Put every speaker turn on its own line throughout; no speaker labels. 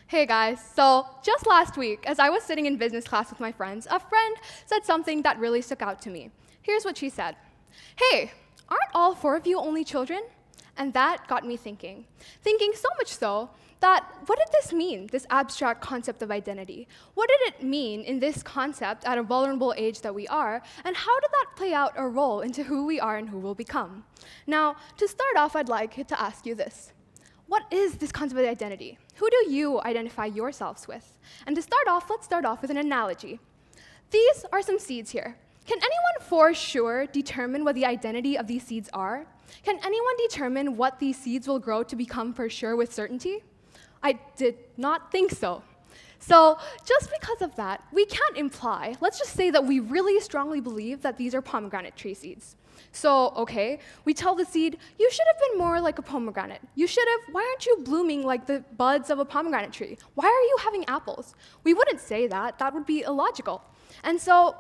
Hey guys, so just last week, as I was sitting in business class with my friends, a friend said something that really stuck out to me. Here's what she said. Hey, aren't all four of you only children? And that got me thinking so much so that what did this mean, this abstract concept of identity? What did it mean in this concept at a vulnerable age that we are, and how did that play out a role into who we are and who we'll become? Now, to start off, I'd like to ask you this. What is this concept of identity? Who do you identify yourselves with? And to start off, let's start off with an analogy. These are some seeds here. Can anyone for sure determine what the identity of these seeds are? Can anyone determine what these seeds will grow to become for sure with certainty? I did not think so. So just because of that, we can't imply, let's just say that we really strongly believe that these are pomegranate tree seeds. So, okay, we tell the seed, you should have been more like a pomegranate. Why aren't you blooming like the buds of a pomegranate tree? Why are you having apples? We wouldn't say that. That would be illogical. And so,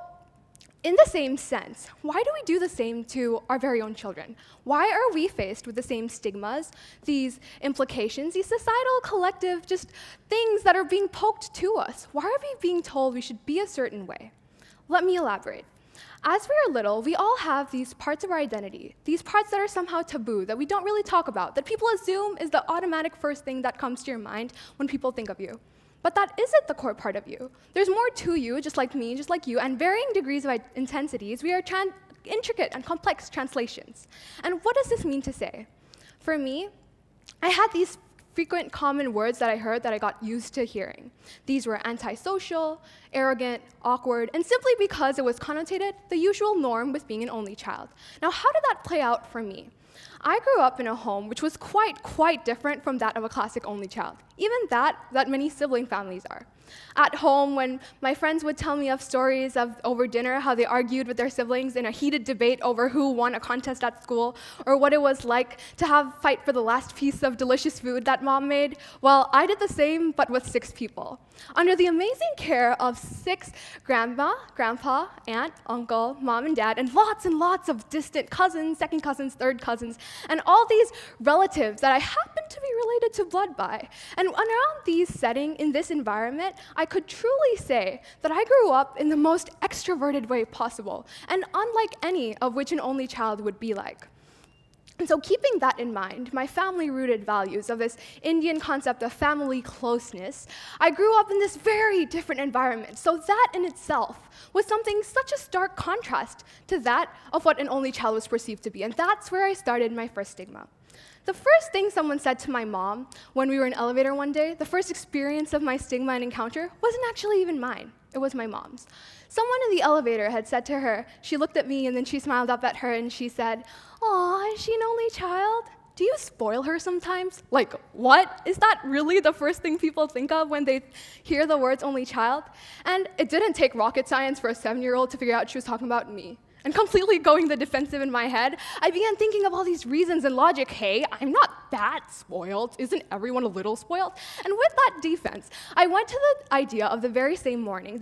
in the same sense, why do we do the same to our very own children? Why are we faced with the same stigmas, these implications, these societal collective just things that are being poked to us? Why are we being told we should be a certain way? Let me elaborate. As we are little, we all have these parts of our identity, these parts that are somehow taboo, that we don't really talk about, that people assume is the automatic first thing that comes to your mind when people think of you. But that isn't the core part of you. There's more to you, just like me, just like you, and varying degrees of intensities. We are intricate and complex translations. And what does this mean to say? For me, I had these frequent common words that I heard that I got used to hearing. These were antisocial, arrogant, awkward, and simply because it was connotated the usual norm with being an only child. Now, how did that play out for me? I grew up in a home which was quite different from that of a classic only child, even that many sibling families are. At home, when my friends would tell me of stories of over dinner, how they argued with their siblings in a heated debate over who won a contest at school, or what it was like to fight for the last piece of delicious food that mom made, well, I did the same, but with 6 people. Under the amazing care of 6 grandma, grandpa, aunt, uncle, mom, and dad, and lots of distant cousins, second cousins, third cousins, and all these relatives that I happen to be related to blood by. And around these setting, in this environment, I could truly say that I grew up in the most extroverted way possible, and unlike any of which an only child would be like. And so keeping that in mind, my family-rooted values of this Indian concept of family closeness, I grew up in this very different environment. So that in itself was something such a stark contrast to that of what an only child was perceived to be. And that's where I started my first stigma. The first thing someone said to my mom when we were in an elevator one day, the first experience of my stigma and encounter, wasn't actually even mine. It was my mom's. Someone in the elevator had said to her, she looked at me and then she smiled up at her and she said, "Aw, is she an only child? Do you spoil her sometimes?" Like, what? Is that really the first thing people think of when they hear the words only child? And it didn't take rocket science for a 7-year-old to figure out she was talking about me. And completely going the defensive in my head, I began thinking of all these reasons and logic. Hey, I'm not that spoiled. Isn't everyone a little spoiled? And with that defense, I went to the idea of the very same morning,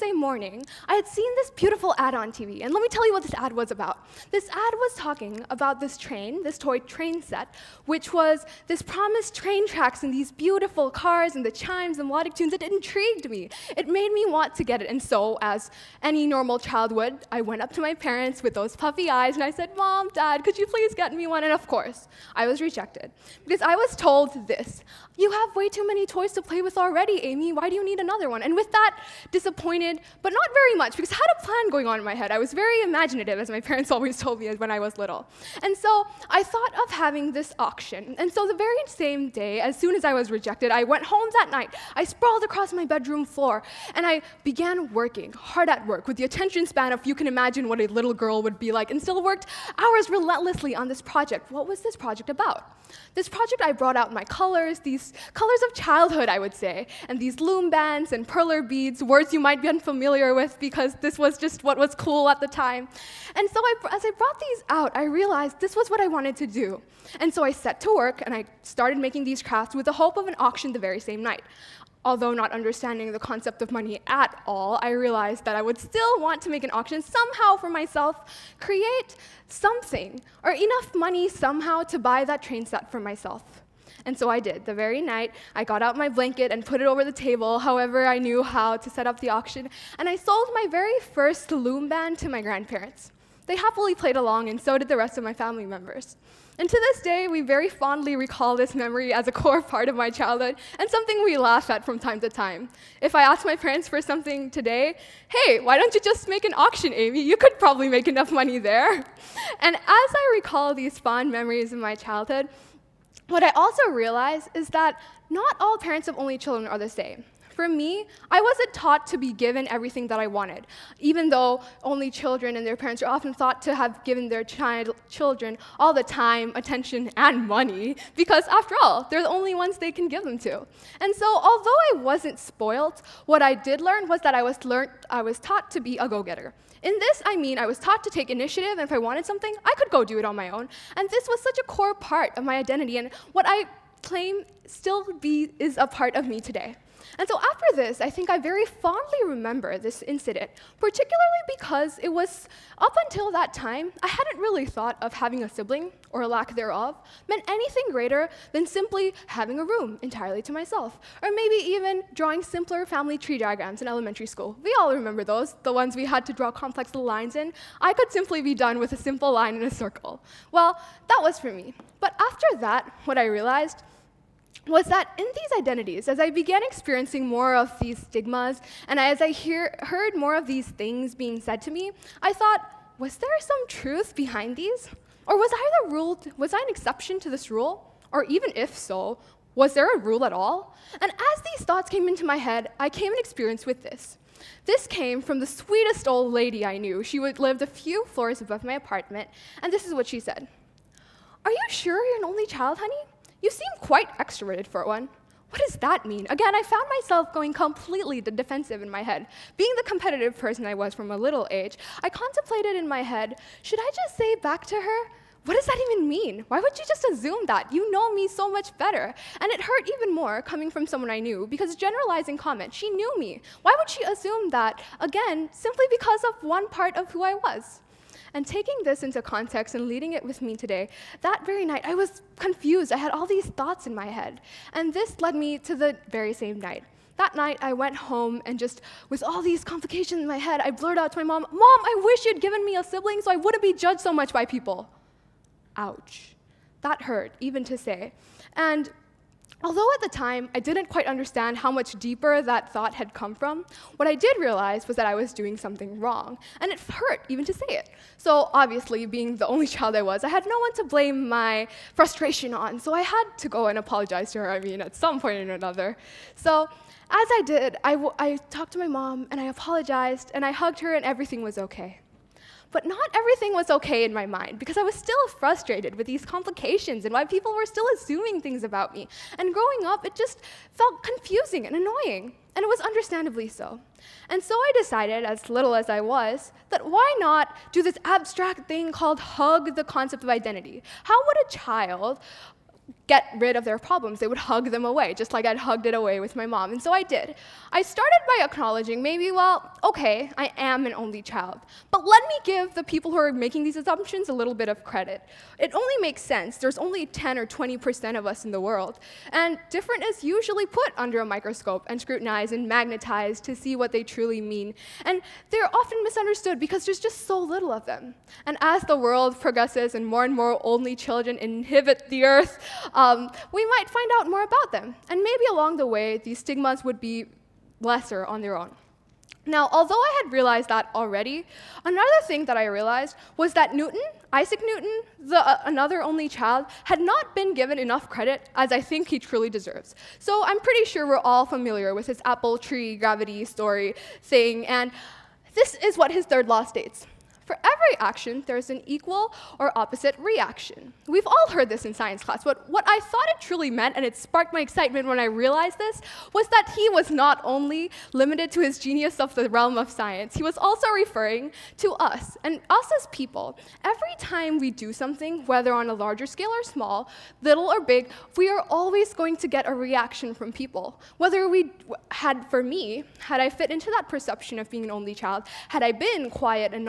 I had seen this beautiful ad on TV. And let me tell you what this ad was about. This ad was talking about this train, this toy train set, which was this promised train tracks and these beautiful cars and the chimes and melodic tunes. It intrigued me. It made me want to get it. And so, as any normal child would, I went up to my parents with those puffy eyes, and I said, "Mom, Dad, could you please get me one?" And of course, I was rejected, because I was told this: "You have way too many toys to play with already, Amy. Why do you need another one?" And with that, disappointed, but not very much, because I had a plan going on in my head. I was very imaginative, as my parents always told me when I was little. And so I thought of having this auction. And so the very same day, as soon as I was rejected, I went home that night. I sprawled across my bedroom floor, and I began working, hard at work, with the attention span of you can imagine what a little girl would be like, and still worked hours relentlessly on this project. What was this project about? This project, I brought out my colors, these colors of childhood, I would say, and these loom bands and perler beads, words you might be unfamiliar with because this was just what was cool at the time. And so as I brought these out, I realized this was what I wanted to do. And so I set to work, and I started making these crafts with the hope of an auction the very same night. Although not understanding the concept of money at all, I realized that I would still want to make an auction somehow for myself, create something, or enough money somehow to buy that train set for myself. And so I did. The very night, I got out my blanket and put it over the table, however I knew how to set up the auction, and I sold my very first loom band to my grandparents. They happily played along, and so did the rest of my family members. And to this day, we very fondly recall this memory as a core part of my childhood and something we laugh at from time to time. If I ask my parents for something today, hey, why don't you just make an auction, Amy? You could probably make enough money there. And as I recall these fond memories of my childhood, what I also realize is that not all parents of only children are the same. For me, I wasn't taught to be given everything that I wanted, even though only children and their parents are often thought to have given their children all the time, attention, and money, because after all, they're the only ones they can give them to. And so, although I wasn't spoiled, what I did learn was that I was taught to be a go-getter. In this, I mean I was taught to take initiative, and if I wanted something, I could go do it on my own. And this was such a core part of my identity, and what I claim still is a part of me today. And so after this, I think I very fondly remember this incident, particularly because it was, up until that time, I hadn't really thought of having a sibling, or lack thereof, meant anything greater than simply having a room entirely to myself, or maybe even drawing simpler family tree diagrams in elementary school. We all remember those, the ones we had to draw complex lines in. I could simply be done with a simple line in a circle. Well, that was for me. But after that, what I realized was that in these identities, as I began experiencing more of these stigmas, and as I heard more of these things being said to me, I thought, was there some truth behind these? Or was I an exception to this rule? Or even if so, was there a rule at all? And as these thoughts came into my head, I came in experience with this. This came from the sweetest old lady I knew. She lived a few floors above my apartment, and this is what she said. "Are you sure you're an only child, honey? You seem quite extroverted for one." What does that mean? Again, I found myself going completely defensive in my head. Being the competitive person I was from a little age, I contemplated in my head, should I just say back to her, what does that even mean? Why would you just assume that? You know me so much better. And it hurt even more coming from someone I knew, because generalizing comment, she knew me. Why would she assume that, again, simply because of one part of who I was? And taking this into context and leading it with me today, that very night I was confused. I had all these thoughts in my head. And this led me to the very same night. That night I went home and just, with all these complications in my head, I blurted out to my mom, "Mom, I wish you'd given me a sibling so I wouldn't be judged so much by people." Ouch. That hurt, even to say. And although at the time I didn't quite understand how much deeper that thought had come from, what I did realize was that I was doing something wrong, and it hurt even to say it. So obviously, being the only child I was, I had no one to blame my frustration on, so I had to go and apologize to her, at some point or another. So as I did, I talked to my mom, and I apologized, and I hugged her, and everything was okay. But not everything was okay in my mind, because I was still frustrated with these complications and why people were still assuming things about me. And growing up, it just felt confusing and annoying, and it was understandably so. And so I decided, as little as I was, that why not do this abstract thing called hug the concept of identity? How would a child get rid of their problems? They would hug them away, just like I'd hugged it away with my mom. And so I did. I started by acknowledging maybe, well, okay, I am an only child. But let me give the people who are making these assumptions a little bit of credit. It only makes sense. There's only 10 or 20% of us in the world. And different is usually put under a microscope and scrutinized and magnetized to see what they truly mean. And they're often misunderstood because there's just so little of them. And as the world progresses and more only children inhabit the earth, we might find out more about them. And maybe along the way, these stigmas would be lesser on their own. Now, although I had realized that already, another thing that I realized was that Isaac Newton, another only child, had not been given enough credit as I think he truly deserves. So I'm pretty sure we're all familiar with his apple tree gravity story thing, and this is what his third law states. For every action, there's an equal or opposite reaction. We've all heard this in science class, but what I thought it truly meant, and it sparked my excitement when I realized this, was that he was not only limited to his genius of the realm of science, he was also referring to us, and us as people. Every time we do something, whether on a larger scale or small, little or big, we are always going to get a reaction from people. Whether for me, had I fit into that perception of being an only child, had I been quiet and not as friendly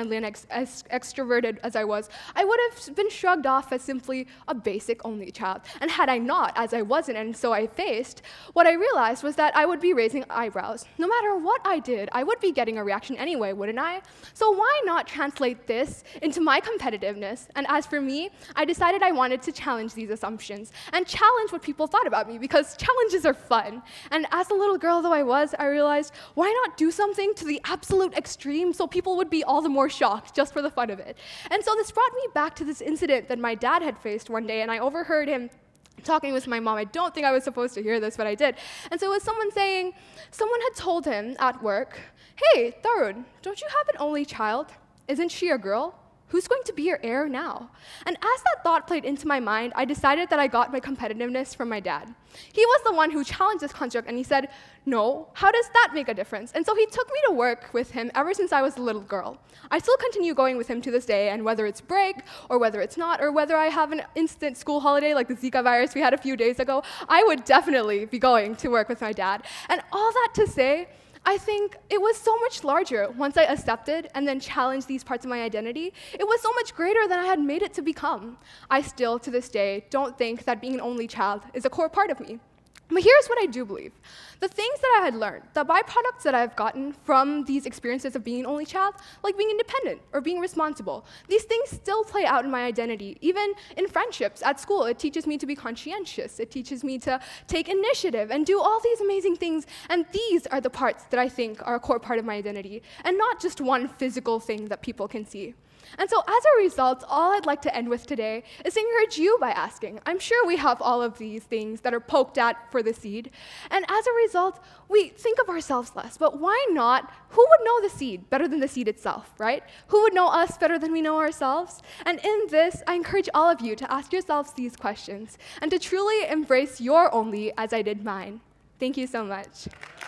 friendly and extroverted as I was, I would have been shrugged off as simply a basic only child. And had I not, as I wasn't, and so I faced, what I realized was that I would be raising eyebrows. No matter what I did, I would be getting a reaction anyway, wouldn't I? So why not translate this into my competitiveness? And as for me, I decided I wanted to challenge these assumptions and challenge what people thought about me, because challenges are fun. And as a little girl though I was, I realized, why not do something to the absolute extreme so people would be all the more shocked just for the fun of it? And so this brought me back to this incident that my dad had faced one day, and I overheard him talking with my mom. I don't think I was supposed to hear this, but I did. And so it was someone saying, someone had told him at work, "Hey, Tarun, don't you have an only child? Isn't she a girl? Who's going to be your heir now?" And as that thought played into my mind, I decided that I got my competitiveness from my dad. He was the one who challenged this construct, and he said, "No, how does that make a difference?" And so he took me to work with him ever since I was a little girl. I still continue going with him to this day, and whether it's break, or whether it's not, or whether I have an instant school holiday like the Zika virus we had a few days ago, I would definitely be going to work with my dad. And all that to say, I think it was so much larger once I accepted and then challenged these parts of my identity. It was so much greater than I had made it to become. I still, to this day, don't think that being an only child is a core part of me. But here's what I do believe. The things that I had learned, the byproducts that I've gotten from these experiences of being an only child, like being independent or being responsible, these things still play out in my identity. Even in friendships at school, it teaches me to be conscientious. It teaches me to take initiative and do all these amazing things. And these are the parts that I think are a core part of my identity, and not just one physical thing that people can see. And so as a result, all I'd like to end with today is to encourage you by asking. I'm sure we have all of these things that are poked at for the seed. And as a result, we think of ourselves less. But why not? Who would know the seed better than the seed itself, right? Who would know us better than we know ourselves? And in this, I encourage all of you to ask yourselves these questions and to truly embrace your only as I did mine. Thank you so much.